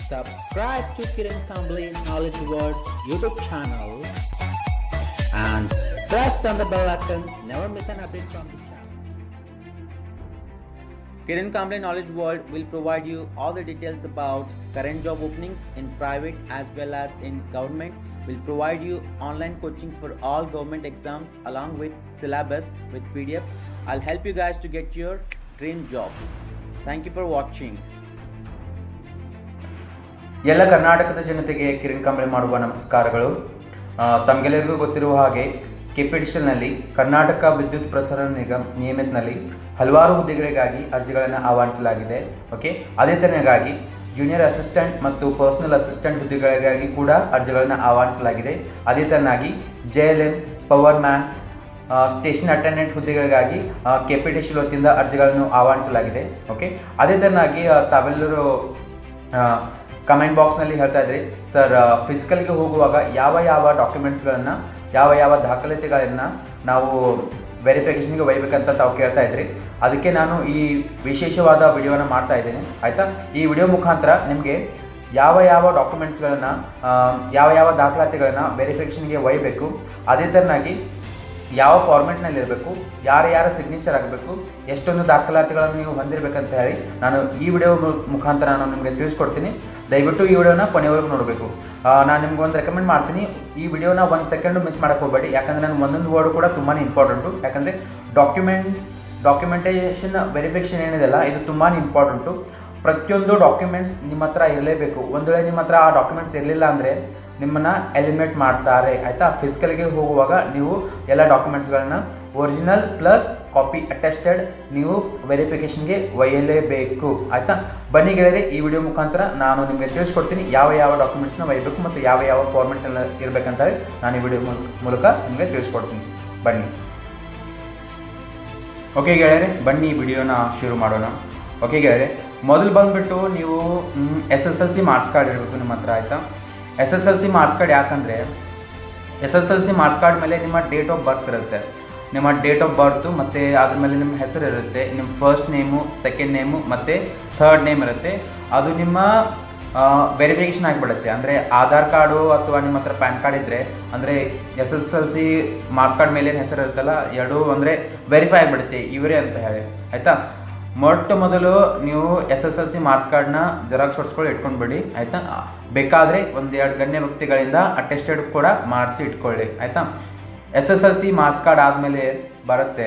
subscribe to Kiran Kambli Knowledge World YouTube channel and press on the bell icon. Never miss an update from the channel. Kiran Kambli Knowledge World will provide you all the details about current job openings in private as well as in government. Will provide you online coaching for all government exams along with syllabus with PDF. I'll help you guys to get your dream job. Thank you for watching. ಎಲ್ಲ ಕರ್ನಾಟಕದ ಜನತೆಗೆ ಕಿರಣ್ ಕಾಂಬ್ಳೆ ಮಾಡುವ ನಮಸ್ಕಾರಗಳು. ತಮಗೆಲ್ಲರಿಗೂ ಗೊತ್ತಿರುವ ಹಾಗೆ ಕೆಪಿಟಿಷನ್ನಲ್ಲಿ ಕರ್ನಾಟಕ ವಿದ್ಯುತ್ ಪ್ರಸರಣ ನಿಗಮ ನಿಯಮಿತನಲ್ಲಿ ಹಲವಾರು ಹುದ್ದೆಗಳಿಗಾಗಿ ಅರ್ಜಿಗಳನ್ನು ಆಹ್ವಾನಿಸಲಾಗಿದೆ. ಓಕೆ, ಅದೇ ತರನಾಗಿ ಜೂನಿಯರ್ ಅಸಿಸ್ಟೆಂಟ್ ಮತ್ತು ಪರ್ಸನಲ್ ಅಸಿಸ್ಟೆಂಟ್ ಹುದ್ದೆಗಳಿಗಾಗಿ ಕೂಡ ಅರ್ಜಿಗಳನ್ನು ಆಹ್ವಾನಿಸಲಾಗಿದೆ. ಅದೇ ತರನಾಗಿ JLM, power man, station attendant ಹುದ್ದೆಗಳಿಗಾಗಿ ಕೆಪಿಟಿಷನ್ ವತಿಯಿಂದ ಅರ್ಜಿಗಳನ್ನು ಆಹ್ವಾನಿಸಲಾಗಿದೆ. ಓಕೆ, ಅದೇ ತರನಾಗಿ ತಾವೆಲ್ಲರೂ ಕಮೆಂಟ್ ಬಾಕ್ಸ್ನಲ್ಲಿ ಹೇಳ್ತಾ ಇದ್ರಿ, ಸರ್ ಫಿಸಿಕಲ್ಗೆ ಹೋಗುವಾಗ ಯಾವ ಡಾಕ್ಯುಮೆಂಟ್ಸ್ಗಳನ್ನು ಯಾವ ದಾಖಲಾತಿಗಳನ್ನು ನಾವು ವೆರಿಫಿಕೇಷನ್ಗೆ ಒಯ್ಯಬೇಕಂತ ತಾವು ಕೇಳ್ತಾ ಇದ್ರಿ. ಅದಕ್ಕೆ ನಾನು ಈ ವಿಶೇಷವಾದ ವಿಡಿಯೋನ ಮಾಡ್ತಾ ಇದ್ದೇನೆ. ಆಯಿತಾ, ಈ ವಿಡಿಯೋ ಮುಖಾಂತರ ನಿಮಗೆ ಯಾವ ಡಾಕ್ಯುಮೆಂಟ್ಸ್ಗಳನ್ನು ಯಾವ ದಾಖಲಾತಿಗಳನ್ನು ವೆರಿಫಿಕೇಷನ್ಗೆ ಒಯ್ಯಬೇಕು, ಅದೇ ಥರನಾಗಿ ಯಾವ ಫಾರ್ಮೆಟ್ನಲ್ಲಿ ಇರಬೇಕು, ಯಾರ ಸಿಗ್ನೇಚರ್ ಆಗಬೇಕು, ಎಷ್ಟೊಂದು ದಾಖಲಾತಿಗಳನ್ನು ನೀವು ಹೊಂದಿರಬೇಕಂತ ಹೇಳಿ ನಾನು ಈ ವಿಡಿಯೋ ಮುಖಾಂತರ ನಾನು ನಿಮಗೆ ತಿಳಿಸ್ಕೊಡ್ತೀನಿ. ದಯವಿಟ್ಟು ಈ ವಿಡಿಯೋನ ಕೊನೆವರೆಗೂ ನೋಡಬೇಕು. ನಾನು ನಿಮ್ಗೆ ಒಂದು ರೆಕಮೆಂಡ್ ಮಾಡ್ತೀನಿ, ಈ ವಿಡಿಯೋನ 1 ಸೆಕೆಂಡು ಮಿಸ್ ಮಾಡೋಕ್ಕೆ ಹೋಗಬೇಡಿ. ಯಾಕಂದರೆ ನಾನು ಒಂದೊಂದು ವರ್ಡ್ ಕೂಡ ತುಂಬಾ ಇಂಪಾರ್ಟೆಂಟು. ಯಾಕಂದರೆ ಡಾಕ್ಯುಮೆಂಟೇಷನ್ ವೆರಿಫಿಕೇಷನ್ ಏನಿದೆಲ್ಲ ಇದು ತುಂಬಾ ಇಂಪಾರ್ಟೆಂಟು. ಪ್ರತಿಯೊಂದು ಡಾಕ್ಯುಮೆಂಟ್ಸ್ ನಿಮ್ಮ ಹತ್ರ ಇರಲೇಬೇಕು. ಒಂದು ವೇಳೆ ನಿಮ್ಮ ಹತ್ರ ಆ ಡಾಕ್ಯುಮೆಂಟ್ಸ್ ಇರಲಿಲ್ಲ ಅಂದರೆ ನಿಮ್ಮನ್ನು ಎಲಿಮಿನೇಟ್ ಮಾಡ್ತಾರೆ. ಆಯಿತಾ, ಫಿಸಿಕಲ್ಗೆ ಹೋಗುವಾಗ ನೀವು ಎಲ್ಲ ಡಾಕ್ಯುಮೆಂಟ್ಸ್ಗಳನ್ನ ಒರಿಜಿನಲ್ ಪ್ಲಸ್ ಕಾಪಿ ಅಟೆಸ್ಟೆಡ್ ನೀವು ವೆರಿಫಿಕೇಷನ್ಗೆ ಒಯ್ಯಲೇಬೇಕು. ಆಯಿತಾ, ಬನ್ನಿ ಗೆಳೆಯರೆ, ಈ ವಿಡಿಯೋ ಮುಖಾಂತರ ನಾನು ನಿಮಗೆ ತಿಳಿಸ್ಕೊಡ್ತೀನಿ ಯಾವ ಡಾಕ್ಯುಮೆಂಟ್ಸ್ನ ಒಯ್ಯಬೇಕು ಮತ್ತು ಯಾವ ಫಾರ್ಮೆಟ್ನಲ್ಲಿ ಇರಬೇಕಂತ ನಾನು ಈ ವಿಡಿಯೋ ಮೂಲಕ ನಿಮಗೆ ತಿಳಿಸ್ಕೊಡ್ತೀನಿ. ಬನ್ನಿ. ಓಕೆ ಗೆಳೆಯರೆ, ಬನ್ನಿ ಈ ವಿಡಿಯೋನ ಶುರು ಮಾಡೋಣ. ಓಕೆ ಗೆಳೆಯರೆ, ಮೊದಲು ಬಂದುಬಿಟ್ಟು ನೀವು SSLC ಮಾರ್ಕ್ಸ್ ಕಾರ್ಡ್ ಇರಬೇಕು ನಿಮ್ಮ ಹತ್ರ. ಆಯಿತಾ, SSLC ಮಾರ್ಕ್ಸ್ ಕಾರ್ಡ್ ಯಾಕಂದರೆ SSLC ಮಾರ್ಕ್ಸ್ ಕಾರ್ಡ್ ಮೇಲೆ ನಿಮ್ಮ ಡೇಟ್ ಆಫ್ ಬರ್ತ್ ಇರುತ್ತೆ. ನಿಮ್ಮ ಡೇಟ್ ಆಫ್ ಬರ್ತು ಮತ್ತು ಅದ್ರ ಮೇಲೆ ನಿಮ್ಮ ಹೆಸರು ಇರುತ್ತೆ. ನಿಮ್ಮ ಫಸ್ಟ್ ನೇಮು, ಸೆಕೆಂಡ್ ನೇಮು ಮತ್ತು ಥರ್ಡ್ ನೇಮ್ ಇರುತ್ತೆ. ಅದು ನಿಮ್ಮ ವೆರಿಫಿಕೇಷನ್ ಆಗಿಬಿಡುತ್ತೆ. ಅಂದರೆ ಆಧಾರ್ ಕಾರ್ಡು ಅಥವಾ ನಿಮ್ಮ ಹತ್ರ ಪ್ಯಾನ್ ಕಾರ್ಡ್ ಇದ್ದರೆ, ಅಂದರೆ SSLC ಮಾರ್ಕ್ಸ್ ಕಾರ್ಡ್ ಮೇಲೆ ಏನು ಹೆಸರು ಇರುತ್ತಲ್ಲ, ಎರಡೂ ಅಂದರೆ ವೆರಿಫೈ ಆಗಿಬಿಡುತ್ತೆ ಇವರೇ ಅಂತ ಹೇಳಿ. ಆಯಿತಾ, ಮೊದಲು ನೀವು SSLC ಮಾರ್ಕ್ಸ್ ಕಾರ್ಡ್ನ ಜೆರಾಕ್ಸ್ ಹೊಡ್ಸ್ಕೊಳ್ಳಿ ಇಟ್ಕೊಂಡ್ಬಿಡಿ. ಆಯಿತಾ, ಬೇಕಾದರೆ 1-2 ಗಣ್ಯ ವ್ಯಕ್ತಿಗಳಿಂದ ಅಟೆಸ್ಟೆಡ್ ಕೂಡ ಮಾಡಿಸಿ ಇಟ್ಕೊಳ್ಳಿ. ಆಯಿತಾ, SSLC ಮಾರ್ಕ್ಸ್ ಕಾರ್ಡ್ ಆದಮೇಲೆ ಬರುತ್ತೆ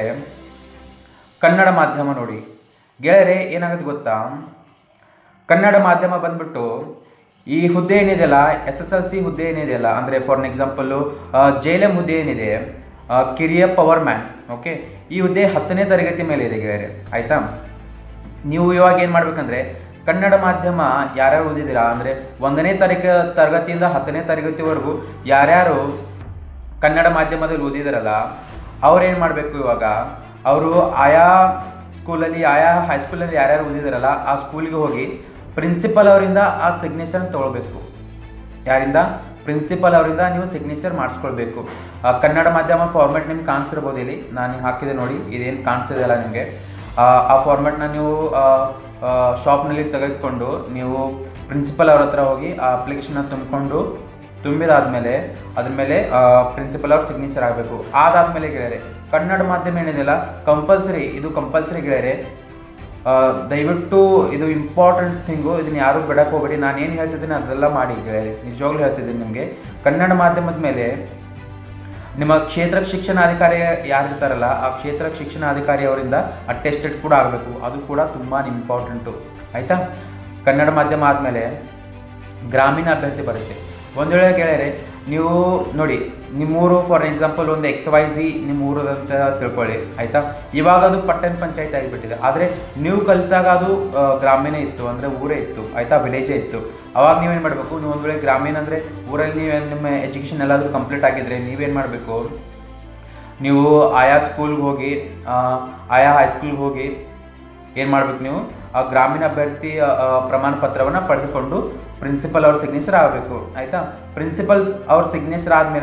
ಕನ್ನಡ ಮಾಧ್ಯಮ. ನೋಡಿ ಗೆಳೆಯರೆ, ಏನಾಗುತ್ತೆ ಗೊತ್ತಾ, ಕನ್ನಡ ಮಾಧ್ಯಮ ಬಂದ್ಬಿಟ್ಟು ಈ ಹುದ್ದೆ ಏನಿದೆಯಲ್ಲ, SSLC ಹುದ್ದೆ ಏನಿದೆಯಲ್ಲ, ಅಂದರೆ ಫಾರ್ ಎಕ್ಸಾಂಪಲ್ಲು JLM ಹುದ್ದೆ ಏನಿದೆ, ಕಿರಿಯ ಪವರ್ ಮ್ಯಾನ್. ಓಕೆ, ಈ ಹುದ್ದೆ 10ನೇ ತರಗತಿ ಮೇಲೆ ಇದೆ ಗೆಳೆಯರೆ. ಆಯಿತಾ, ನೀವು ಇವಾಗ ಏನು ಮಾಡ್ಬೇಕಂದ್ರೆ ಕನ್ನಡ ಮಾಧ್ಯಮ ಯಾರ್ಯಾರು ಓದಿದ್ದೀರಾ ಅಂದರೆ 1ನೇ ತರಗತಿಯಿಂದ 10ನೇ ತರಗತಿವರೆಗೂ ಯಾರ್ಯಾರು ಕನ್ನಡ ಮಾಧ್ಯಮದಲ್ಲಿ ಓದಿದಾರಲ್ಲ ಅವ್ರೇನು ಮಾಡಬೇಕು, ಇವಾಗ ಅವರು ಆಯಾ ಸ್ಕೂಲಲ್ಲಿ ಹೈಸ್ಕೂಲಲ್ಲಿ ಯಾರ್ಯಾರು ಓದಿದಾರಲ್ಲ ಆ ಸ್ಕೂಲಿಗೆ ಹೋಗಿ ಪ್ರಿನ್ಸಿಪಲ್ ಅವರಿಂದ ಆ ಸಿಗ್ನೇಚರ್ ತೊಗೊಳ್ಬೇಕು. ಯಾರಿಂದ? ಪ್ರಿನ್ಸಿಪಲ್ ಅವರಿಂದ ನೀವು ಸಿಗ್ನೇಚರ್ ಮಾಡಿಸ್ಕೊಳ್ಬೇಕು. ಕನ್ನಡ ಮಾಧ್ಯಮ ಫಾರ್ಮೆಟ್ ನಿಮ್ಗೆ ಕಾಣಿಸ್ತಿರ್ಬೋದು. ಇಲ್ಲಿ ನಾನು ಹಾಕಿದೆ ನೋಡಿ, ಇದೇನು ಕಾಣಿಸ್ತಿದೆಯಲ್ಲ ನಿಮಗೆ, ಆ ಫಾರ್ಮೆಟ್ನ ನೀವು ಶಾಪ್ನಲ್ಲಿ ತೆಗೆದುಕೊಂಡು ನೀವು ಪ್ರಿನ್ಸಿಪಲ್ ಅವ್ರ ಹತ್ರ ಹೋಗಿ ಆ ಅಪ್ಲಿಕೇಶನ್ನ ತುಂಬಿದಾದ್ಮೇಲೆ ಅದ್ರ ಮೇಲೆ ಪ್ರಿನ್ಸಿಪಲ್ ಅವ್ರ ಸಿಗ್ನೇಚರ್ ಆಗಬೇಕು. ಅದಾದ್ಮೇಲೆ ಗೆಳೆಯರೆ ಕನ್ನಡ ಮಾಧ್ಯಮ ಏನಿದೆಯಲ್ಲ ಇದು ಕಂಪಲ್ಸರಿ ಗೆಳೆಯರೆ. ದಯವಿಟ್ಟು ಇದು ಇಂಪಾರ್ಟೆಂಟ್ ಥಿಂಗು, ಇದನ್ನು ಯಾರೂ ಬಿಡಕ್ಕೆ ಹೋಗಬೇಡಿ. ನಾನು ಏನು ಹೇಳ್ತಿದ್ದೀನಿ ಅದೆಲ್ಲ ಮಾಡಿ ಗೆಳೆಯರೆ, ನಿಜವಾಗ್ಲೂ ಹೇಳ್ತಿದ್ದೀನಿ ನಿಮಗೆ. ಕನ್ನಡ ಮಾಧ್ಯಮದ ಮೇಲೆ ನಿಮ್ಮ ಕ್ಷೇತ್ರ ಶಿಕ್ಷಣಾಧಿಕಾರಿ ಯಾರಿರ್ತಾರಲ್ಲ ಆ ಕ್ಷೇತ್ರ ಶಿಕ್ಷಣಾಧಿಕಾರಿ ಅವರಿಂದ ಅಟೆಸ್ಟೆಡ್ ಕೂಡ ಆಗಬೇಕು. ಅದು ಕೂಡ ತುಂಬ ಇಂಪಾರ್ಟೆಂಟು. ಆಯಿತಾ, ಕನ್ನಡ ಮಾಧ್ಯಮ ಆದಮೇಲೆ ಗ್ರಾಮೀಣ ಅಭ್ಯರ್ಥಿ ಬರುತ್ತೆ. ಒಂದು ವೇಳೆ ಗೆಳೆಯರೆ ನೀವು ನೋಡಿ, ನಿಮ್ಮೂರು ಫಾರ್ ಎಕ್ಸಾಂಪಲ್ ಒಂದು XYZ ನಿಮ್ಮೂರು ಅಂತ ತಿಳ್ಕೊಳ್ಳಿ. ಆಯಿತಾ, ಇವಾಗ ಅದು ಪಟ್ಟಣ ಪಂಚಾಯತ್ ಆಗಿಬಿಟ್ಟಿದೆ. ಆದರೆ ನೀವು ಕಲಿತಾಗ ಅದು ಗ್ರಾಮೀಣ ಇತ್ತು, ಅಂದರೆ ಊರೇ ಇತ್ತು. ಆಯಿತಾ, ವಿಲೇಜೇ ಇತ್ತು. ಅವಾಗ ನೀವೇನು ಮಾಡಬೇಕು, ನೀವು ಒಂದು ವೇಳೆ ಗ್ರಾಮೀಣ ಅಂದರೆ ಊರಲ್ಲಿ ನೀವೇನು ನಿಮ್ಮ ಎಜುಕೇಷನ್ ಎಲ್ಲಾದರೂ ಕಂಪ್ಲೀಟ್ ಆಗಿದ್ರೆ ನೀವೇನು ಮಾಡಬೇಕು, ನೀವು ಆಯಾ ಸ್ಕೂಲ್ಗೆ ಹೋಗಿ ಆಯಾ ಹೈಸ್ಕೂಲ್ಗೆ ಹೋಗಿ ಏನು ಮಾಡಬೇಕು, ನೀವು ಆ ಗ್ರಾಮೀಣ ಅಭ್ಯರ್ಥಿ ಪ್ರಮಾಣ ಪತ್ರವನ್ನು ಪಡೆದುಕೊಂಡು ಪ್ರಿನ್ಸಿಪಲ್ ಅವ್ರ ಸಿಗ್ನೇಚರ್ ಆಗಬೇಕು. ಆಯಿತಾ, ಪ್ರಿನ್ಸಿಪಲ್ಸ್ ಅವ್ರ ಸಿಗ್ನೇಚರ್ ಆದಮೇಲೆ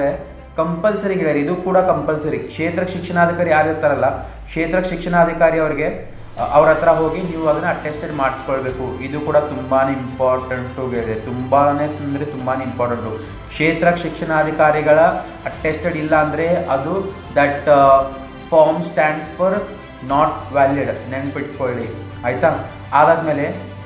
ಕಂಪಲ್ಸರಿ ಗೆಳೆಯರಿ, ಇದು ಕೂಡ ಕಂಪಲ್ಸರಿ. ಕ್ಷೇತ್ರ ಶಿಕ್ಷಣಾಧಿಕಾರಿ ಯಾರು ಇರ್ತಾರಲ್ಲ, ಕ್ಷೇತ್ರ ಶಿಕ್ಷಣಾಧಿಕಾರಿ ಅವರಿಗೆ ಅವ್ರ ಹತ್ರ ಹೋಗಿ ನೀವು ಅದನ್ನ ಅಟೆಸ್ಟೆಡ್ ಮಾಡಿಸ್ಕೊಳ್ಬೇಕು. ಇದು ಕೂಡ ತುಂಬಾನೇ ಇಂಪಾರ್ಟೆಂಟು ಗೆಳೆಯರೆ, ತುಂಬಾನೇ ಅಂದರೆ ತುಂಬಾನೇ ಇಂಪಾರ್ಟೆಂಟು. ಕ್ಷೇತ್ರ ಶಿಕ್ಷಣಾಧಿಕಾರಿಗಳ ಅಟೆಸ್ಟೆಡ್ ಇಲ್ಲ ಅಂದರೆ ಅದು that form stands for not valid, ನೆನ್ಪಿಟ್ಕೊಳ್ಳಿ ಆಯ್ತಾ. ಅದಾದ್ಮೇಲೆ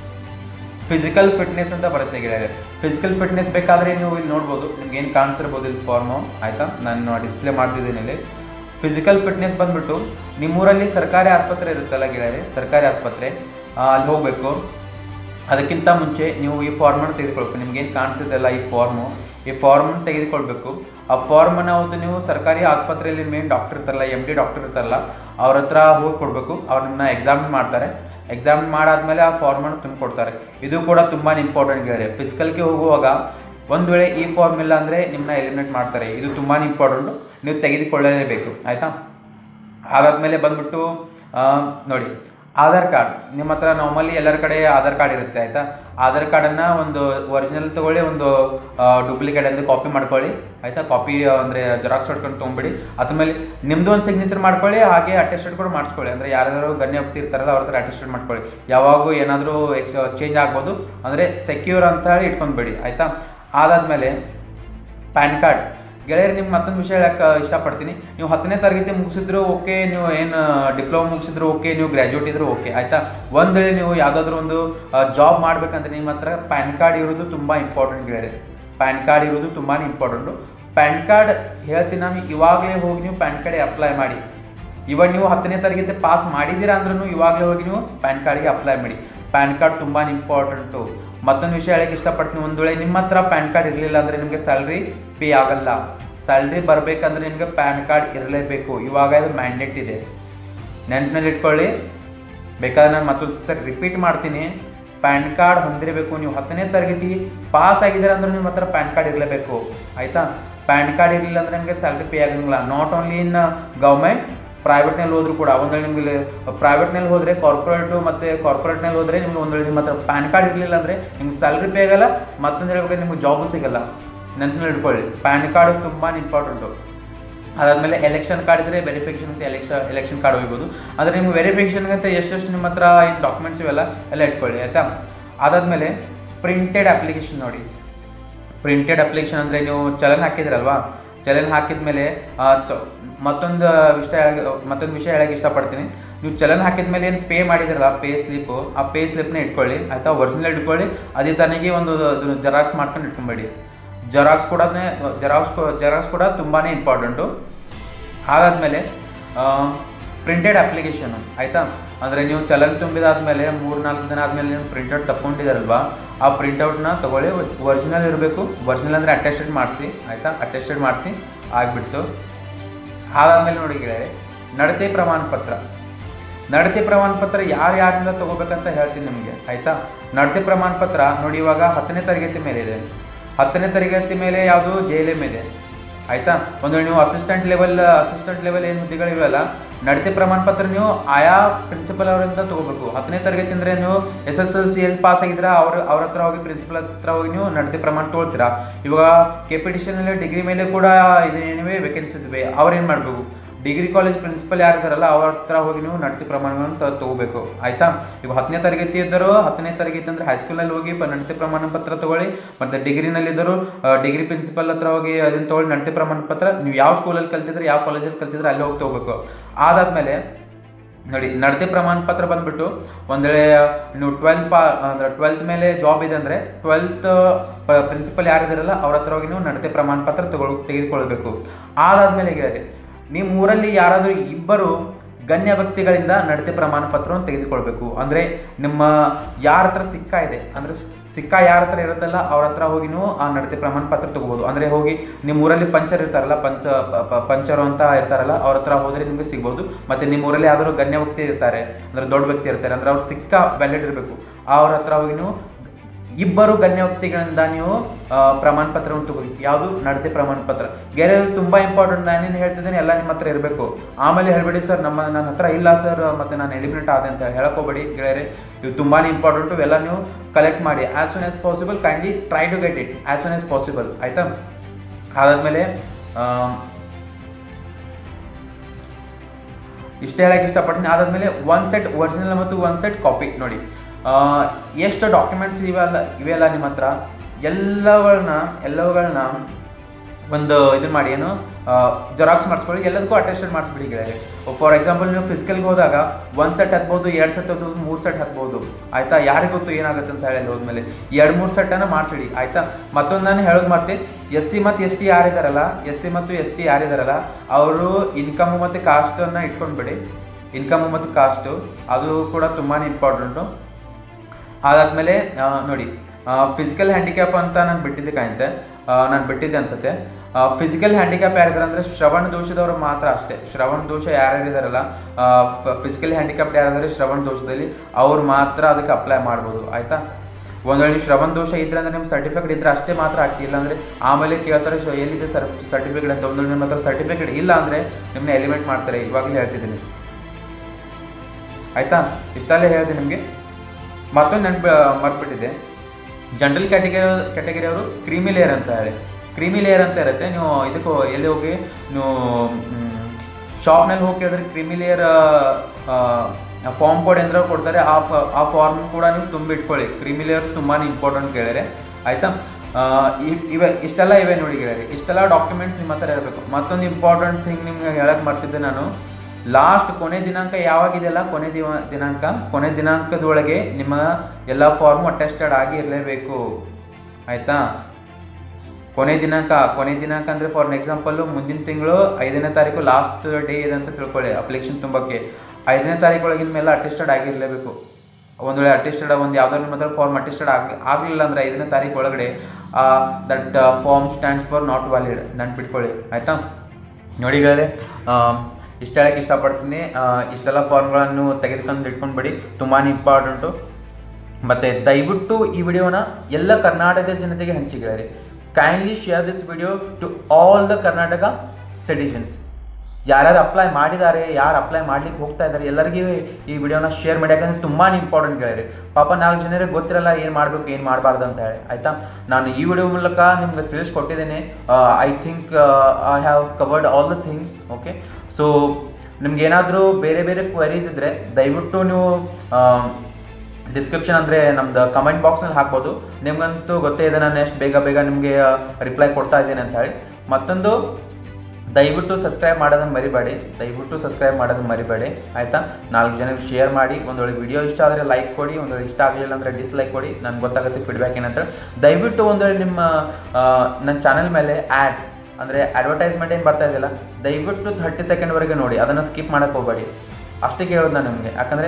ಫಿಸಿಕಲ್ ಫಿಟ್ನೆಸ್ ಅಂತ ಬರುತ್ತೆ ಗೆಳೆಯರೆ. ಫಿಸಿಕಲ್ ಫಿಟ್ನೆಸ್ ಬೇಕಾದರೆ ನೀವು ಇಲ್ಲಿ ನೋಡ್ಬೋದು, ನಿಮ್ಗೆ ಏನು ಕಾಣಿಸ್ತಿರ್ಬೋದು ಇಲ್ಲಿ ಫಾರ್ಮು ಆಯ್ತಾ, ನಾನು ಡಿಸ್ಪ್ಲೇ ಮಾಡ್ತಿದ್ದೀನಿ ಇಲ್ಲಿ. ಫಿಸಿಕಲ್ ಫಿಟ್ನೆಸ್ ಬಂದ್ಬಿಟ್ಟು ನಿಮ್ಮೂರಲ್ಲಿ ಸರ್ಕಾರಿ ಆಸ್ಪತ್ರೆ ಇರುತ್ತಲ್ಲ ಗೆಳೆಯರೆ, ಸರ್ಕಾರಿ ಆಸ್ಪತ್ರೆ ಅಲ್ಲಿ ಹೋಗಬೇಕು. ಅದಕ್ಕಿಂತ ಮುಂಚೆ ನೀವು ಈ ಫಾರ್ಮನ್ನು ತೆಗೆದುಕೊಳ್ಬೇಕು. ನಿಮ್ಗೇನು ಕಾಣಿಸ್ತಿದೆಯಲ್ಲ ಈ ಫಾರ್ಮನ್ನು ತೆಗೆದುಕೊಳ್ಬೇಕು. ಆ ಫಾರ್ಮನ್ನು ಅವತ್ತು ನೀವು ಸರ್ಕಾರಿ ಆಸ್ಪತ್ರೆಯಲ್ಲಿ ಮೇನ್ ಡಾಕ್ಟರ್ ಇರ್ತಾರಲ್ಲ, MD ಡಾಕ್ಟರ್ ಇರ್ತಾರಲ್ಲ, ಅವ್ರ ಹತ್ರ ಹೋಗಿ ಕೊಡಬೇಕು. ಅವ್ರನ್ನ ಎಕ್ಸಾಮಿನ್ ಮಾಡ್ತಾರೆ. ಎಕ್ಸಾಮಿನ್ ಮಾಡಾದ್ಮೇಲೆ ಆ ಫಾರ್ಮನ್ನು ತುಂಬಿಕೊಡ್ತಾರೆ. ಇದು ಕೂಡ ತುಂಬಾ ಇಂಪಾರ್ಟೆಂಟ್ ಗೆಳೆಯರೆ. ಫಿಸಿಕಲ್ಗೆ ಹೋಗುವಾಗ ಒಂದು ವೇಳೆ ಈ ಫಾರ್ಮ್ ಇಲ್ಲ ಅಂದರೆ ನಿಮ್ಮನ್ನ ಎಲಿಮಿನೇಟ್ ಮಾಡ್ತಾರೆ. ಇದು ತುಂಬಾ ಇಂಪಾರ್ಟೆಂಟು, ನೀವು ತೆಗೆದುಕೊಳ್ಳಲೇಬೇಕು ಆಯಿತಾ. ಅದಾದ್ಮೇಲೆ ಬಂದ್ಬಿಟ್ಟು ನೋಡಿ, ಆಧಾರ್ ಕಾರ್ಡ್ ನಿಮ್ಮ ಹತ್ರ ನಾರ್ಮಲಿ ಎಲ್ಲರ ಕಡೆ ಆಧಾರ್ ಕಾರ್ಡ್ ಇರುತ್ತೆ ಆಯಿತಾ. ಆಧಾರ್ ಕಾರ್ಡನ್ನು ಒಂದು ಒರಿಜಿನಲ್ ತೊಗೊಳ್ಳಿ, ಒಂದು ಡೂಪ್ಲಿಕೇಟ್ ಅಂದರೆ ಕಾಪಿ ಮಾಡ್ಕೊಳ್ಳಿ ಆಯಿತಾ. ಕಾಪಿ ಅಂದರೆ ಜೆರಾಕ್ಸ್ ಹೊಡ್ಕೊಂಡು ತೊಗೊಂಬಿಡಿ. ಅದ್ಮೇಲೆ ನಿಮ್ಮದು ಒಂದು ಸಿಗ್ನೇಚರ್ ಮಾಡ್ಕೊಳ್ಳಿ, ಹಾಗೆ ಅಟೆಸ್ಟೆಡ್ ಕೂಡ ಮಾಡಿಸ್ಕೊಳ್ಳಿ. ಅಂದರೆ ಯಾರಾದರೂ ಗಣ್ಯ ವ್ಯಕ್ತಿ ಇರ್ತಾರಲ್ಲ ಅವ್ರ ಹತ್ರ ಅಟೆಸ್ಟೆಡ್ ಮಾಡ್ಕೊಳ್ಳಿ. ಯಾವಾಗೂ ಏನಾದರೂ ಚೇಂಜ್ ಆಗ್ಬೋದು, ಅಂದರೆ ಸೆಕ್ಯೂರ್ ಅಂತ ಹೇಳಿ ಇಟ್ಕೊಂಡ್ಬೇಡಿ ಆಯಿತಾ. ಅದಾದಮೇಲೆ ಪ್ಯಾನ್ ಕಾರ್ಡ್ ಗೆಳೆಯರು, ನಿಮ್ಗೆ ಮತ್ತೊಂದು ವಿಷಯ ಹೇಳಕ್ಕೆ ಇಷ್ಟಪಡ್ತೀನಿ. ನೀವು 10ನೇ ತರಗತಿ ಮುಗಿಸಿದ್ರು ಓಕೆ, ನೀವು ಏನು ಡಿಪ್ಲೊಮಾ ಮುಗಿಸಿದ್ರು ಓಕೆ, ನೀವು ಗ್ರ್ಯಾಜುಯೇಟ್ ಇದ್ರು ಓಕೆ ಆಯಿತಾ. ಒಂದು ವೇಳೆ ನೀವು ಯಾವುದಾದ್ರೂ ಒಂದು ಜಾಬ್ ಮಾಡಬೇಕಂದ್ರೆ ನಿಮ್ಮ ಹತ್ರ ಪ್ಯಾನ್ ಕಾರ್ಡ್ ಇರೋದು ತುಂಬ ಇಂಪಾರ್ಟೆಂಟ್ ಗೆಳೆಯರೆ. ಪ್ಯಾನ್ ಕಾರ್ಡ್ ಇರೋದು ತುಂಬಾ ಇಂಪಾರ್ಟೆಂಟು. ಪ್ಯಾನ್ ಕಾರ್ಡ್ ಹೇಳ್ತೀನಿ ನಾನು, ಇವಾಗಲೇ ಹೋಗಿ ನೀವು ಪ್ಯಾನ್ ಕಾರ್ಡ್ ಅಪ್ಲೈ ಮಾಡಿ. ಇವಾಗ ನೀವು 10ನೇ ತರಗತಿ ಪಾಸ್ ಮಾಡಿದ್ದೀರಾ ಅಂದ್ರೂ ಇವಾಗಲೇ ಹೋಗಿ ನೀವು ಪ್ಯಾನ್ ಕಾರ್ಡ್ಗೆ ಅಪ್ಲೈ ಮಾಡಿ. ಪ್ಯಾನ್ ಕಾರ್ಡ್ ತುಂಬಾ ಇಂಪಾರ್ಟೆಂಟು. ಮತ್ತೊಂದು ವಿಷಯ ಹೇಳಕ್ಕೆ ಇಷ್ಟಪಡ್ತೀನಿ, ಒಂದು ವೇಳೆ ನಿಮ್ಮ ಹತ್ರ ಪ್ಯಾನ್ ಕಾರ್ಡ್ ಇರಲಿಲ್ಲ ಅಂದರೆ ನಿಮಗೆ ಸ್ಯಾಲ್ರಿ ಪೇ ಆಗಲ್ಲ. ಸ್ಯಾಲ್ರಿ ಬರಬೇಕಂದ್ರೆ ನಿಮಗೆ ಪ್ಯಾನ್ ಕಾರ್ಡ್ ಇರಲೇಬೇಕು. ಇವಾಗ ಇದು ಮ್ಯಾಂಡೇಟ್ ಇದೆ, ನೆನಪಿನಲ್ಲಿ ಇಟ್ಕೊಳ್ಳಿ. ಬೇಕಾದ್ರೆ ನಾನು ಮತ್ತೊಂದು ರಿಪೀಟ್ ಮಾಡ್ತೀನಿ, ಪ್ಯಾನ್ ಕಾರ್ಡ್ ಹೊಂದಿರಬೇಕು. ನೀವು 10ನೇ ತರಗತಿ ಪಾಸ್ ಆಗಿದ್ದೀರಾ ಅಂದ್ರೆ ನಿಮ್ಮ ಹತ್ರ ಪ್ಯಾನ್ ಕಾರ್ಡ್ ಇರಲೇಬೇಕು ಆಯಿತಾ. ಪ್ಯಾನ್ ಕಾರ್ಡ್ ಇರಲಿಲ್ಲ ಅಂದರೆ ನಿಮಗೆ ಸ್ಯಾಲ್ರಿ ಪೇ ಆಗಂಗಿಲ್ಲ. ನಾಟ್ ಓನ್ಲಿ ಇನ್ ಗೌರ್ಮೆಂಟ್, ಪ್ರೈವೇಟ್ನಲ್ಲಿ ಹೋದ್ರೂ ಕೂಡ. ಒಂದು ವೇಳೆ ನಿಮಗೆ ಪ್ರೈವೇಟ್ನಲ್ಲಿ ಹೋದರೆ ಕಾರ್ಪೊರೇಟ್ನಲ್ಲಿ ಹೋದರೆ ನಿಮ್ಗೆ ಒಂದು ವೇಳೆ ನಿಮ್ಮ ಹತ್ರ ಪ್ಯಾನ್ ಕಾರ್ಡ್ ಇರಲಿಲ್ಲ ಅಂದರೆ ನಿಮ್ಗೆ ಸ್ಯಾಲ್ರಿ ಪೇ ಆಗಲ್ಲ. ಮತ್ತೊಂದು ಹೇಳ್ಬೇಕಾದ್ರೆ ನಿಮ್ಗೆ ಜಾಬು ಸಿಗಲ್ಲ. ನೆನಪಿನಲ್ಲಿ ಇಟ್ಕೊಳ್ಳಿ, ಪ್ಯಾನ್ ಕಾರ್ಡ್ ತುಂಬಾ ಇಂಪಾರ್ಟೆಂಟು. ಅದಾದಮೇಲೆ ಎಲೆಕ್ಷನ್ ಕಾರ್ಡ್ ಇದ್ದರೆ ವೆರಿಫಿಕೇಷನ್ ಅಂತ ಎಲೆಕ್ಷನ್ ಕಾರ್ಡ್ ಹೋಗ್ಬೋದು. ಆದರೆ ನಿಮ್ಗೆ ವೆರಿಫಿಕೇಷನ್ಗೆ ಅಂತ ಎಷ್ಟೆಷ್ಟು ನಿಮ್ಮ ಹತ್ರ ಏನು ಡಾಕ್ಯುಮೆಂಟ್ಸ್ ಇವೆಲ್ಲ ಎಲ್ಲ ಇಟ್ಕೊಳ್ಳಿ ಆಯಿತಾ. ಅದಾದಮೇಲೆ ಪ್ರಿಂಟೆಡ್ ಅಪ್ಲಿಕೇಶನ್ ನೋಡಿ. ಪ್ರಿಂಟೆಡ್ ಅಪ್ಲಿಕೇಶನ್ ಅಂದರೆ ನೀವು ಚಲನ್ ಹಾಕಿದ್ರಲ್ವಾ, ಚಲನ್ ಹಾಕಿದ ಮೇಲೆ ಮತ್ತೊಂದು ವಿಷಯ ಹೇಳಕ್ಕೆ ಇಷ್ಟಪಡ್ತೀನಿ. ನೀವು ಚಲನ್ ಹಾಕಿದ ಮೇಲೆ ಏನು ಪೇ ಮಾಡಿದ್ರಲ್ಲ ಪೇ ಸ್ಲಿಪ್ಪು, ಆ ಪೇ ಸ್ಲಿಪ್ನ ಇಟ್ಕೊಳ್ಳಿ ಆಯಿತಾ. ಒರಿಜಿನಲ್ ಇಟ್ಕೊಳ್ಳಿ. ಅದೇ ತನಗೆ ಒಂದು ಜೆರಾಕ್ಸ್ ಮಾಡ್ಕೊಂಡು ಇಟ್ಕೊಂಬೇಡಿ. ಜೆರಾಕ್ಸ್ ಕೂಡ ತುಂಬಾ ಇಂಪಾರ್ಟೆಂಟು. ಅದಾದಮೇಲೆ ಪ್ರಿಂಟೆಡ್ ಅಪ್ಲಿಕೇಶನು ಆಯಿತಾ. ಅಂದರೆ ನೀವು ಚಲನ್ ತುಂಬಿದಾದ್ಮೇಲೆ 3-4 ದಿನ ಆದಮೇಲೆ ನೀವು ಪ್ರಿಂಟೌಟ್ ತಗೊಂಡಿದ್ದಾರಲ್ವಾ, ಆ ಪ್ರಿಂಟೌಟ್ನ ತೊಗೊಳ್ಳಿ. ಒರಿಜಿನಲ್ ಇರಬೇಕು. ಒರಿಜಿನಲ್ ಅಂದರೆ ಅಟೆಸ್ಟೆಡ್ ಮಾಡಿಸಿ ಆಯಿತಾ. ಅಟೆಸ್ಟೆಡ್ ಮಾಡಿಸಿ ಆಗಿಬಿಡ್ತು. ಅದಾದಮೇಲೆ ನೋಡಿ ಗೆಳೆಯರೆ, ನಡತೆ ಪ್ರಮಾಣ ಪತ್ರ ಯಾರಿಂದ ತೊಗೋಬೇಕಂತ ಹೇಳ್ತೀನಿ ನಿಮಗೆ ಆಯಿತಾ. ನಡತೆ ಪ್ರಮಾಣ ಪತ್ರ ನೋಡಿ, ಇವಾಗ 10ನೇ ತರಗತಿ ಮೇಲೆ ಇದೆ. 10ನೇ ತರಗತಿ ಮೇಲೆ ಯಾವುದು JLM ಇದೆ ಆಯಿತಾ. ಒಂದು ನೀವು ಅಸಿಸ್ಟೆಂಟ್ ಲೆವೆಲ್ ಏನು ಹುದ್ದೆಗಳಿವೆಲ್ಲ, ನಡತೆ ಪ್ರಮಾಣ ಪತ್ರ ನೀವು ಆಯಾ ಪ್ರಿನ್ಸಿಪಲ್ ಅವರಿಂದ ತೊಗೋಬೇಕು. 10ನೇ ತರಗತಿ ಅಂದರೆ ನೀವು SSLC ಎಲ್ಲಿ ಪಾಸ್ ಆಗಿದ್ದೀರಾ ಅವ್ರ ಹತ್ರ ಹೋಗಿ ಪ್ರಿನ್ಸಿಪಲ್ ಹತ್ರ ಹೋಗಿ ನೀವು ನಡತೆ ಪ್ರಮಾಣ ತೊಗೊಳ್ತೀರಾ. ಇವಾಗ KPTC ಡಿಗ್ರಿ ಮೇಲೆ ಕೂಡ ಇದೇನಿವೆ ವೇಕೆನ್ಸೀಸ್ ಇವೆ. ಅವ್ರೇನು ಮಾಡಬೇಕು, ಡಿಗ್ರಿ ಕಾಲೇಜ್ ಪ್ರಿನ್ಸಿಪಲ್ ಯಾರು ಇದ್ದಾರಲ್ಲ ಅವ್ರ ಹತ್ರ ಹೋಗಿ ನೀವು ನಡತೆ ಪ್ರಮಾಣವನ್ನು ತಗೋಬೇಕು ಆಯಿತಾ. ಈಗ 10ನೇ ತರಗತಿ ಇದ್ದರು, 10ನೇ ತರಗತಿ ಅಂದರೆ ಹೈಸ್ಕೂಲಲ್ಲಿ ಹೋಗಿ ನಡತೆ ಪ್ರಮಾಣ ಪತ್ರ ತೊಗೊಳ್ಳಿ. ಮತ್ತು ಡಿಗ್ರಿನಲ್ಲಿದ್ದರು ಡಿಗ್ರಿ ಪ್ರಿನ್ಸಿಪಲ್ ಹತ್ರ ಹೋಗಿ ಅದನ್ನು ತೊಗೊಳ್ಳಿ ನಡತೆ ಪ್ರಮಾಣ ಪತ್ರ. ನೀವು ಯಾವ ಸ್ಕೂಲಲ್ಲಿ ಕಲ್ತಿದ್ರೆ ಯಾವ ಕಾಲೇಜಲ್ಲಿ ಕಲ್ತಿದ್ರೆ ಅಲ್ಲಿ ಹೋಗಿ ತೊಗೋಬೇಕು. ಅದಾದಮೇಲೆ ನೋಡಿ, ನಡತೆ ಪ್ರಮಾಣ ಪತ್ರ ಬಂದ್ಬಿಟ್ಟು ಒಂದು ವೇಳೆ ನೀವು 12th ಮೇಲೆ ಜಾಬ್ ಇದೆ ಅಂದರೆ 12th ಪ್ರಿನ್ಸಿಪಲ್ ಯಾರಿದ್ದಾರಲ್ಲ ಅವ್ರ ಹತ್ರ ಹೋಗಿ ನೀವು ನಡತೆ ಪ್ರಮಾಣ ಪತ್ರ ತೆಗೆದುಕೊಳ್ಬೇಕು. ಅದಾದಮೇಲೆ ಹೇಳಿ, ನಿಮ್ಮ ಊರಲ್ಲಿ ಯಾರಾದರೂ ಇಬ್ಬರು ಗಣ್ಯ ವ್ಯಕ್ತಿಗಳಿಂದ ನಡತೆ ಪ್ರಮಾಣ ಪತ್ರವನ್ನು ತೆಗೆದುಕೊಳ್ಬೇಕು. ಅಂದರೆ ನಿಮ್ಮ ಯಾರ ಹತ್ರ ಸಿಕ್ಕ ಇದೆ ಅಂದರೆ ಸಿಕ್ಕ ಯಾರ ಹತ್ರ ಇರುತ್ತಲ್ಲ ಅವ್ರ ಹತ್ರ ಹೋಗಿ ನೀವು ಆ ನಡತೆ ಪ್ರಮಾಣ ಪತ್ರ ತಗೋಬೋದು. ಅಂದರೆ ಹೋಗಿ ನಿಮ್ಮ ಊರಲ್ಲಿ ಪಂಚರ್ ಇರ್ತಾರಲ್ಲ, ಪಂಚರು ಅಂತ ಇರ್ತಾರಲ್ಲ ಅವ್ರ ಹತ್ರ ಹೋದರೆ ನಿಮಗೆ ಸಿಗ್ಬೋದು. ಮತ್ತು ನಿಮ್ಮ ಊರಲ್ಲಿ ಯಾವ್ದಾದ್ರು ಗಣ್ಯ ವ್ಯಕ್ತಿ ಇರ್ತಾರೆ ಅಂದರೆ ದೊಡ್ಡ ವ್ಯಕ್ತಿ ಇರ್ತಾರೆ ಅಂದರೆ ಅವ್ರು ಸಿಕ್ಕ ವ್ಯಾಲಿಡ್ ಇರಬೇಕು. ಅವ್ರ ಹತ್ರ ಹೋಗಿ ನೀವು ಇಬ್ಬರು ಗಣ್ಯ ವ್ಯಕ್ತಿಗಳಿಂದ ನೀವು ಪ್ರಮಾಣ ಪತ್ರವನ್ನು ತಗೋಬೇಕು. ಯಾವುದು ನಡತೆ ಪ್ರಮಾಣ ಪತ್ರ ಗೆಳೆಯರು ತುಂಬ ಇಂಪಾರ್ಟೆಂಟ್. ನಾನೇನು ಹೇಳ್ತಿದ್ದೀನಿ ಎಲ್ಲ ನಿಮ್ಮ ಹತ್ರ ಇರಬೇಕು. ಆಮೇಲೆ ಹೇಳ್ಬೇಡಿ ಸರ್ ನನ್ನ ಹತ್ರ ಇಲ್ಲ ಸರ್ ಮತ್ತು ನಾನು ಎಲಿಮಿನೇಟ್ ಆದೆ ಅಂತ ಹೇಳಕೋಬೇಡಿ ಗೆಳೆಯರೆ. ಇವು ತುಂಬಾ ಇಂಪಾರ್ಟೆಂಟು. ಎಲ್ಲ ನೀವು ಕಲೆಕ್ಟ್ ಮಾಡಿ as soon as possible. Kindly try to get it as soon as possible ಆಯಿತಾ. ಅದಾದಮೇಲೆ ಇಷ್ಟೇ ಹೇಳಕ್ಕೆ ಇಷ್ಟಪಡ್ತೀನಿ. ಅದಾದ್ಮೇಲೆ ಒಂದು ಸೆಟ್ ಒರಿಜಿನಲ್ ಮತ್ತು ಒಂದು ಸೆಟ್ ಕಾಪಿ ನೋಡಿ. ಎಷ್ಟು ಡಾಕ್ಯುಮೆಂಟ್ಸ್ ಇವೆಲ್ಲ ನಿಮ್ಮ ಹತ್ರ ಎಲ್ಲವುಗಳನ್ನ ಒಂದು ಇದನ್ನ ಮಾಡಿ, ಏನು ಜೆರಾಕ್ಸ್ ಮಾಡಿಸ್ಕೊಳ್ಳಿ, ಎಲ್ಲದಕ್ಕೂ ಅಟೆಸ್ಟೆಡ್ ಮಾಡಿಸ್ಬಿಡಿ ಗೆಳೆಯರೆ. ಫಾರ್ ಎಕ್ಸಾಂಪಲ್ ನೀವು ಫಿಸಿಕಲ್ಗೆ ಹೋದಾಗ 1 ಸೆಟ್ ಹತ್ಬೋದು, 2 ಸೆಟ್ ಹತ್ಬೋದು, 3 ಸೆಟ್ ಹತ್ಬೋದು ಆಯ್ತಾ. ಯಾರಿಗೆ ಗೊತ್ತು ಏನಾಗುತ್ತೆ ಅಂತ ಹೇಳಿ ಹೋದ್ಮೇಲೆ 2-3 ಸೆಟ್ಟನ್ನು ಮಾಡಿಸಿಡಿ ಆಯ್ತಾ. ಮತ್ತೊಂದು ನಾನು ಹೇಳೋದು ಮತ್ತೆ, SC ಮತ್ತು ST ಯಾರಿದಾರಲ್ಲ, SC ಮತ್ತು ST ಯಾರಿದಾರಲ್ಲ ಅವರು ಇನ್ಕಮ್ ಮತ್ತು ಕಾಸ್ಟನ್ನು ಇಟ್ಕೊಂಡ್ಬಿಡಿ. ಇನ್ಕಮ್ ಮತ್ತು ಕಾಸ್ಟು ಅದು ಕೂಡ ತುಂಬಾ ಇಂಪಾರ್ಟೆಂಟು. ಅದಾದ್ಮೇಲೆ ನೋಡಿ, ಫಿಸಿಕಲ್ ಹ್ಯಾಂಡಿಕ್ಯಾಪ್ ಅಂತ ನಾನು ಬಿಟ್ಟಿದ್ದೆ ಅನ್ಸುತ್ತೆ. ಫಿಸಿಕಲ್ ಹ್ಯಾಂಡಿಕ್ಯಾಪ್ ಯಾರಿದ್ದಾರೆ ಅಂದರೆ ಶ್ರವಣ ದೋಷದವರು ಮಾತ್ರ ಅಷ್ಟೇ. ಶ್ರವಣ ದೋಷ ಯಾರ್ಯಾರಿದಾರಲ್ಲ, ಫಿಸಿಕಲ್ ಹ್ಯಾಂಡಿಕ್ಯಾಪ್ ಯಾರಿದ್ದಾರೆ ಶ್ರವಣ ದೋಷದಲ್ಲಿ ಅವ್ರು ಮಾತ್ರ ಅದಕ್ಕೆ ಅಪ್ಲೈ ಮಾಡ್ಬೋದು ಆಯ್ತಾ. ಒಂದು ವೇಳೆ ಶ್ರವಣ ದೋಷ ಇದ್ರೆ ಅಂದರೆ ನಿಮ್ಮ ಸರ್ಟಿಫಿಕೇಟ್ ಇದ್ರೆ ಅಷ್ಟೇ ಮಾತ್ರ ಹಾಕಿ, ಇಲ್ಲ ಅಂದರೆ ಆಮೇಲೆ ಕೇಳ್ತಾರೆ ಎಲ್ಲಿದೆ ಸರ್ಟಿಫಿಕೇಟ್ ಅಂತ. ಒಂದು ವೇಳೆ ನಿಮ್ಮ ಹತ್ರ ಸರ್ಟಿಫಿಕೇಟ್ ಇಲ್ಲ ಅಂದರೆ ನಿಮ್ಮನ್ನ ಎಲಿಮಿನೇಟ್ ಮಾಡ್ತಾರೆ, ಇವಾಗಲೇ ಹೇಳ್ತಿದ್ದೀನಿ ಆಯ್ತಾ. ಇಷ್ಟಲ್ಲೇ ಹೇಳ್ತೀನಿ ನಿಮಗೆ. ಮತ್ತೊಂದು ಮರ್ಬಿಟ್ಟಿದೆ, ಜನರಲ್ ಕ್ಯಾಟಗರಿ ಅವರು ಕ್ರೀಮಿ ಲೇಯರ್ ಅಂತ ಹೇಳಿ. ಕ್ರೀಮಿ ಲೇಯರ್ ಅಂತ ಇರುತ್ತೆ. ನೀವು ಇದಕ್ಕೂ ಎಲ್ಲಿ ಹೋಗಿ ನೀವು ಶಾಪ್ನಲ್ಲಿ ಹೋಗಿ ಕೇಳಿದ್ರೆ ಕ್ರೀಮಿ ಲೇಯರ್ ಫಾರ್ಮ್ ಕೋಡ್ ಏನಾದ್ರು ಕೊಡ್ತಾರೆ, ಆ ಫಾರ್ಮ್ ಕೂಡ ನೀವು ತುಂಬಿಟ್ಕೊಳ್ಳಿ. ಕ್ರೀಮಿ ಲೇಯರ್ ತುಂಬಾ ಇಂಪಾರ್ಟೆಂಟ್ ಕೇಳಿದ್ರೆ ಆಯ್ತಾ. ಇಷ್ಟೆಲ್ಲ ಇವೆ ನೋಡಿ ಗೆಳೆಯರೆ, ಇಷ್ಟೆಲ್ಲ ಡಾಕ್ಯುಮೆಂಟ್ಸ್ ನಿಮ್ಮ ಹತ್ರ ಇರಬೇಕು. ಮತ್ತೊಂದು ಇಂಪಾರ್ಟೆಂಟ್ ಥಿಂಗ್ ನಿಮ್ಗೆ ಹೇಳಕ್ಕೆ ಮಾಡ್ತಿದ್ದೆ ನಾನು, ಲಾಸ್ಟ್ ಕೊನೆ ದಿನಾಂಕ ಯಾವಾಗಿದೆಯಲ್ಲ, ಕೊನೆ ದಿನಾಂಕದೊಳಗೆ ನಿಮ್ಮ ಎಲ್ಲ ಫಾರ್ಮು ಅಟೆಸ್ಟೆಡ್ ಆಗಿ ಇರಲೇಬೇಕು ಆಯ್ತಾ. ಕೊನೆ ದಿನಾಂಕ ಅಂದರೆ ಫಾರ್ ಎಕ್ಸಾಂಪಲ್ ಮುಂದಿನ ತಿಂಗಳು 5ನೇ ತಾರೀಕು ಲಾಸ್ಟ್ ಡೇ ಇದೆ ಅಂತ ತಿಳ್ಕೊಳ್ಳಿ ಅಪ್ಲಿಕೇಶನ್ ತುಂಬಕ್ಕೆ. 5ನೇ ತಾರೀಕು ಒಳಗಿನ ಮೇಲೆ ಅಟೆಸ್ಟೆಡ್ ಆಗಿರಲೇಬೇಕು. ಒಂದು ವೇಳೆ ಅಟೆಸ್ಟೆಡ್ ಒಂದು ಯಾವ್ದಾದ್ರು ಮಾತ್ರ ಫಾರ್ಮ್ ಅಟೆಸ್ಟೆಡ್ ಆಗಲಿಲ್ಲ ಅಂದರೆ 5ನೇ ತಾರೀಕು ಒಳಗಡೆ that form stands for not valid ನೆನ್ಪಿಟ್ಕೊಳ್ಳಿ ಆಯ್ತಾ. ನೋಡಿಗಳೇ, ಇಷ್ಟ ಹೇಳಕ್ಕೆ ಇಷ್ಟಪಡ್ತೀನಿ. ಇಷ್ಟೆಲ್ಲ ಫಾರ್ಮ್ಗಳನ್ನು ತೆಗೆದುಕೊಂಡು ಇಟ್ಕೊಂಡ್ಬಿಡಿ, ತುಂಬಾ ಇಂಪಾರ್ಟೆಂಟು. ಮತ್ತು ದಯವಿಟ್ಟು ಈ ವಿಡಿಯೋನ ಎಲ್ಲ ಕರ್ನಾಟಕದ ಜನತೆಗೆ ಹಂಚಿಕೊಳ್ಳಿ. Kindly share this video to all the Karnataka citizens. ಯಾರ್ಯಾರು ಅಪ್ಲೈ ಮಾಡಿದ್ದಾರೆ, ಯಾರು ಅಪ್ಲೈ ಮಾಡ್ಲಿಕ್ಕೆ ಹೋಗ್ತಾ ಇದ್ದಾರೆ ಎಲ್ಲರಿಗೂ ಈ ವಿಡಿಯೋನ ಶೇರ್ ಮಾಡಿ. ಯಾಕಂದರೆ ತುಂಬಾ ಇಂಪಾರ್ಟೆಂಟ್ ಗೆಳೆಯರಿ. ಪಾಪ 4 ಜನರಿಗೆ ಗೊತ್ತಿರಲ್ಲ ಏನು ಮಾಡಬೇಕು ಏನು ಮಾಡಬಾರ್ದು ಅಂತ ಹೇಳಿ ಆಯಿತಾ. ನಾನು ಈ ವಿಡಿಯೋ ಮೂಲಕ ನಿಮ್ಗೆ ತಿಳಿಸ್ಕೊಟ್ಟಿದ್ದೇನೆ. I think I have covered all the things. Okay, so ನಿಮ್ಗೆ ಏನಾದರೂ ಬೇರೆ ಕ್ವರೀಸ್ ಇದ್ದರೆ ದಯವಿಟ್ಟು ನೀವು ಡಿಸ್ಕ್ರಿಪ್ಷನ್ ಅಂದರೆ ನಮ್ದು ಕಮೆಂಟ್ ಬಾಕ್ಸ್ನಲ್ಲಿ ಹಾಕ್ಬೋದು. ನಿಮ್ಗಂತೂ ಗೊತ್ತೇ ಇದೆ ನಾನು ಎಷ್ಟು ಬೇಗ ನಿಮಗೆ ರಿಪ್ಲೈ ಕೊಡ್ತಾ ಇದ್ದೀನಿ ಅಂತ ಹೇಳಿ. ಮತ್ತೊಂದು, ದಯವಿಟ್ಟು ಸಬ್ಸ್ಕ್ರೈಬ್ ಮಾಡೋದನ್ನು ಮರಿಬೇಡಿ ಆಯಿತಾ. 4 ಜನಕ್ಕೆ ಶೇರ್ ಮಾಡಿ. ಒಂದು ವೇಳೆ ವಿಡಿಯೋ ಇಷ್ಟ ಆದರೆ ಲೈಕ್ ಕೊಡಿ, ಒಂದು ವೇಳೆ ಇಷ್ಟ ಆಗಲಿಲ್ಲ ಅಂದರೆ ಡಿಸ್ಲೈಕ್ ಕೊಡಿ. ನನಗೆ ಗೊತ್ತಾಗುತ್ತೆ ಫೀಡ್ಬ್ಯಾಕ್ ಏನಂತ. ದಯವಿಟ್ಟು ಒಂದು ವೇಳೆ ನಿಮ್ಮ ನನ್ನ ಚಾನಲ್ ಮೇಲೆ ಆ್ಯಡ್ಸ್ ಅಂದರೆ ಅಡ್ವರ್ಟೈಸ್ಮೆಂಟ್ ಏನು ಬರ್ತಾ ಇದೆಯಲ್ಲ, ದಯವಿಟ್ಟು 30 ಸೆಕೆಂಡ್ವರೆಗೆ ನೋಡಿ, ಅದನ್ನು ಸ್ಕಿಪ್ ಮಾಡೋಕ್ಕೆ ಹೋಗಬೇಡಿ. ಅಷ್ಟೇ ಕೇಳೋದು ನಾನು ನಿಮಗೆ. ಯಾಕಂದರೆ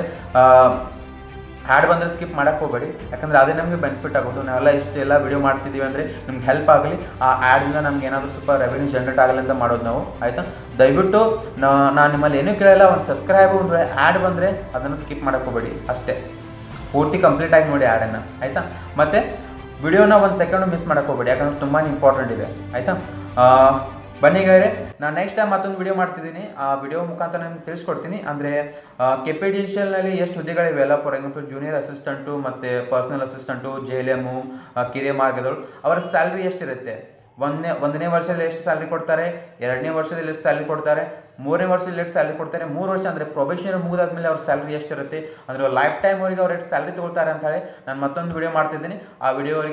ಆ್ಯಡ್ ಬಂದರೆ ಸ್ಕಿಪ್ ಮಾಡೋಕ್ಕೆ ಹೋಗಬೇಡಿ. ಯಾಕಂದರೆ ಅದೇ ನಮಗೆ ಬೆನಿಫಿಟ್ ಆಗೋದು. ನಾವೆಲ್ಲ ಇಷ್ಟೆಲ್ಲ ವಿಡಿಯೋ ಮಾಡ್ತಿದ್ದೀವಿ ಅಂದರೆ ನಿಮ್ಗೆ ಹೆಲ್ಪ್ ಆಗಲಿ, ಆ ಆ್ಯಡಿಂದ ನಮ್ಗೆ ಏನಾದರೂ ಸ್ವಲ್ಪ ರೆವೆನ್ಯೂ ಜನ್ರೇಟ್ ಆಗಲಿ ಅಂತ ಮಾಡೋದು ನಾವು ಆಯಿತಾ. ದಯವಿಟ್ಟು ನಾನು ನಿಮ್ಮಲ್ಲಿ ಏನೂ ಕೇಳಲ್ಲ, ಒಂದು ಸಬ್ಸ್ಕ್ರೈಬ್ ಅಂದರೆ ಆ್ಯಡ್ ಬಂದರೆ ಅದನ್ನು ಸ್ಕಿಪ್ ಮಾಡೋಕ್ಕೆ ಹೋಗಬೇಡಿ ಅಷ್ಟೇ. ಪೂರ್ತಿ ಕಂಪ್ಲೀಟಾಗಿ ನೋಡಿ ಆ್ಯಡನ್ನು ಆಯಿತಾ. ಮತ್ತು ವಿಡಿಯೋನ 1 ಸೆಕೆಂಡು ಮಿಸ್ ಮಾಡೋಕ್ಕೆ ಹೋಗಬೇಡಿ, ಯಾಕಂದರೆ ತುಂಬಾ ಇಂಪಾರ್ಟೆಂಟ್ ಇದೆ ಆಯಿತಾ. ಬನ್ನಿ ಗೆಳೆಯರೆ, ನಾನು ನೆಕ್ಸ್ಟ್ ಟೈಮ್ ಮತ್ತೊಂದು ವಿಡಿಯೋ ಮಾಡ್ತಿದ್ದೀನಿ. ಆ ವಿಡಿಯೋ ಮುಖಾಂತರ ನಿಮ್ಗೆ ತಿಳಿಸ್ಕೊಡ್ತೀನಿ. ಅಂದರೆ KPTCL ಎಷ್ಟು ಹುದ್ದೆಗಳಿವೆ ಅಲ್ಲ, ಫಾರ್ ಎಕ್ಸಾಂಪಲ್ ಜೂನಿಯರ್ ಅಸಿಸ್ಟೆಂಟು ಮತ್ತು ಪರ್ಸನಲ್ ಅಸಿಸ್ಟೆಂಟು, JLM, ಕಿರಿಯ ಮಾರ್ಗದವರು, ಅವರ ಸ್ಯಾಲ್ರಿ ಎಷ್ಟಿರುತ್ತೆ, ಒಂದನೇ ವರ್ಷದಲ್ಲಿ ಎಷ್ಟು ಸ್ಯಾಲ್ರಿ ಕೊಡ್ತಾರೆ, 2ನೇ ವರ್ಷದಲ್ಲಿ ಎಷ್ಟು ಸ್ಯಾಲ್ರಿ ಕೊಡ್ತಾರೆ, 3ನೇ ವರ್ಷದಲ್ಲಿ ಎಷ್ಟು ಸ್ಯಾಲ್ರಿ ಕೊಡ್ತಾರೆ, 3 ವರ್ಷ ಅಂದರೆ ಪ್ರೊಬೇಷನರಿ ಮುಗಿದಾದ್ಮೇಲೆ ಅವ್ರ ಸ್ಯಾಲ್ರಿ ಎಷ್ಟಿರುತ್ತೆ, ಅಂದರೆ ಲೈಫ್ ಟೈಮ್ ಅವರಿಗೆ ಅವ್ರು ಎಷ್ಟು ಸ್ಯಾಲ್ರಿ ತೊಗೊಳ್ತಾರೆ ಅಂತ ಹೇಳಿ ನಾನು ಮತ್ತೊಂದು ವಿಡಿಯೋ ಮಾಡ್ತಿದ್ದೀನಿ. ಆ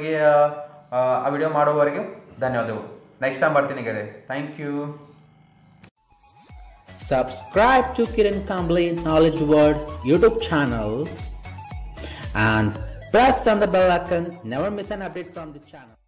ವಿಡಿಯೋ ಮಾಡೋವರೆಗೆ ಧನ್ಯವಾದಗಳು. ನೆಕ್ಸ್ಟ್ ಟೈಮ್ ಬರ್ತೀನಿ ಗೆಳೆಯರೆ. Thank you. Subscribe to Kiran Kambli Knowledge World YouTube channel and press on the bell icon. Never miss an update from the channel.